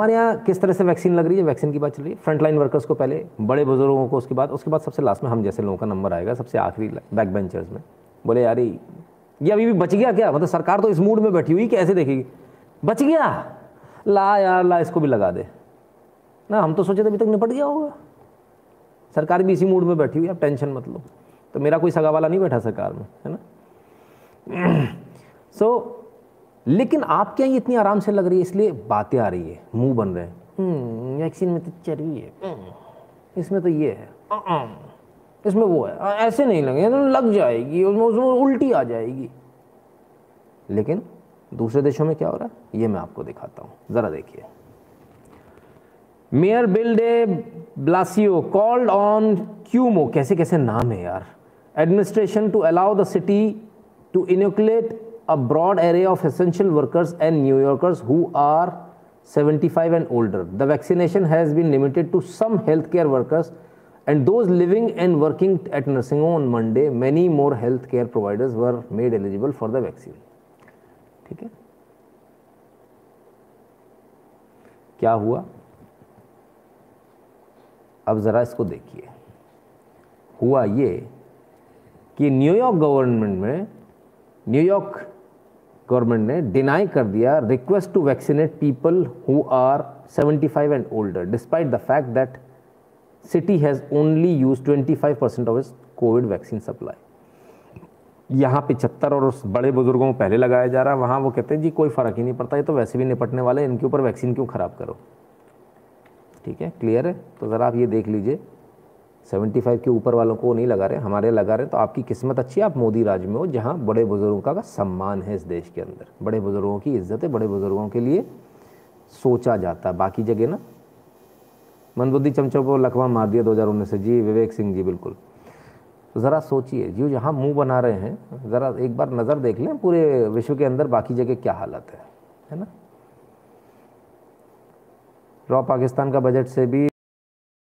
हमारे यहाँ किस तरह से वैक्सीन लग रही है, वैक्सीन की बात चल रही है। फ्रंटलाइन वर्कर्स को पहले, बड़े बुजुर्गों को उसके बाद सबसे लास्ट में हम जैसे लोगों का नंबर आएगा, सबसे आखिरी बैक बेंचर्स में। बोले यार ये अभी भी बच गया क्या, मतलब सरकार तो इस मूड में बैठी हुई कैसे देखेगी, बच गया, ला यार ला इसको भी लगा दे ना, हम तो सोचे थे अभी तक निपट गया होगा। सरकार भी इसी मूड में बैठी हुई है, अब टेंशन मत लो। तो मेरा कोई सगा वाला नहीं बैठा सरकार में, है ना। लेकिन आपके यहाँ इतनी आराम से लग रही है, इसलिए बातें आ रही है, मुंह बन रहे हैं, वैक्सीन में तो चर्बी है, इसमें तो ये है, इसमें वो है, ऐसे नहीं लगे तो लग जाएगी, उसमें उल्टी आ जाएगी। लेकिन दूसरे देशों में क्या हो रहा है ये मैं आपको दिखाता हूं, जरा देखिए। Mayor Bill de Blasio called on Cuomo, कैसे कैसे नाम है यार, administration to allow the city to inoculate a broad array of essential workers and New Yorkers who are 75 and older. The vaccination has been limited to some healthcare workers and those living and working at nursing home on Monday. Many more healthcare providers were made eligible for the vaccine. ठीक है, क्या हुआ अब जरा इसको देखिए। हुआ ये कि न्यूयॉर्क गवर्नमेंट ने डिनाई कर दिया request to vaccinate people who are 75 and older despite the fact that city has only use 25% of its COVID vaccine supply. यहाँ 75 और उस बड़े बुजुर्गों को पहले लगाया जा रहा है, वहाँ वो कहते हैं जी कोई फ़र्क ही नहीं पड़ता, ये तो वैसे भी निपटने वाले, इनके ऊपर वैक्सीन क्यों ख़राब करो। ठीक है, क्लियर है। तो ज़रा आप ये देख लीजिए, 75 के ऊपर वालों को नहीं लगा रहे, हमारे लगा रहे। तो आपकी किस्मत अच्छी है, आप मोदी राज में हो जहाँ बड़े बुजुर्गों का सम्मान है इस देश के अंदर, बड़े बुजुर्गों की इज्जत है, बड़े बुजुर्गों के लिए सोचा जाता है। बाकी जगह ना मंदबुद्धि चमचों को लकवा मार दिया 2019 से। जी विवेक सिंह जी बिल्कुल। तो ज़रा सोचिए, जो जहाँ मुंह बना रहे हैं ज़रा एक बार नज़र देख लें पूरे विश्व के अंदर बाकी जगह क्या हालत है ना। रॉ पाकिस्तान का बजट से भी